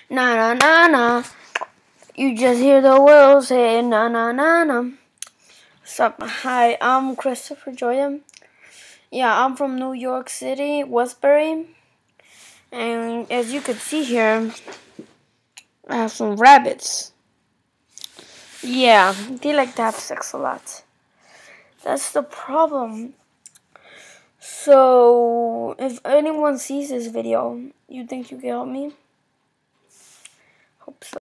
Na na na na. You just hear the world say na na na na. Sup? Hi, I'm Christopher Joya. Yeah, I'm from New York City, Westbury. And as you can see here, I have some rabbits. Yeah, they like to have sex a lot. That's the problem. So, if anyone sees this video, you think you can help me? Hope so.